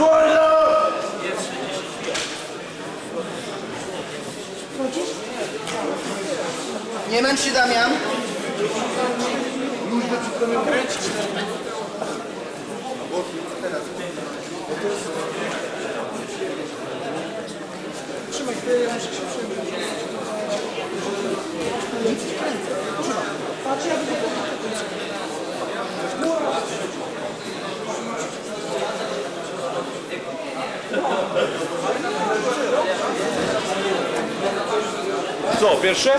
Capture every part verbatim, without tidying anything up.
Nie męcz się, Damian. Kręcić. Trzymaj, ty muszę się przyjrzeć. Patrz, ja będę Co, pierwsze?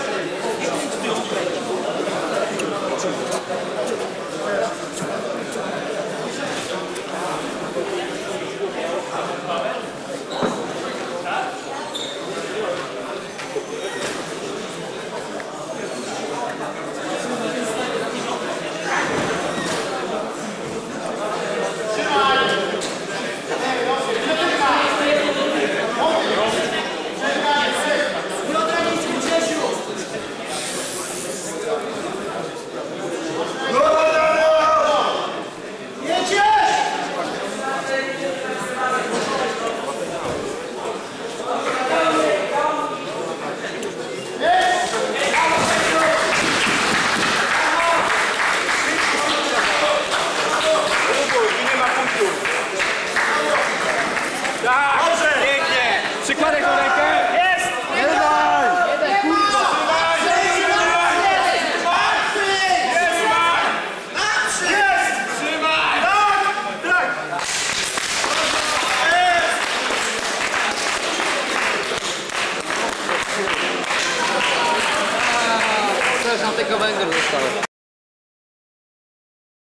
Tak! Dobrze! Pięknie! Przykładek na rękę! Jest! Nie daj! Nie daj, kurwa! Trzymaj! Trzymaj! Jest! Jest! Trzymaj! Tak! Tak! Też na tylko węgiel został.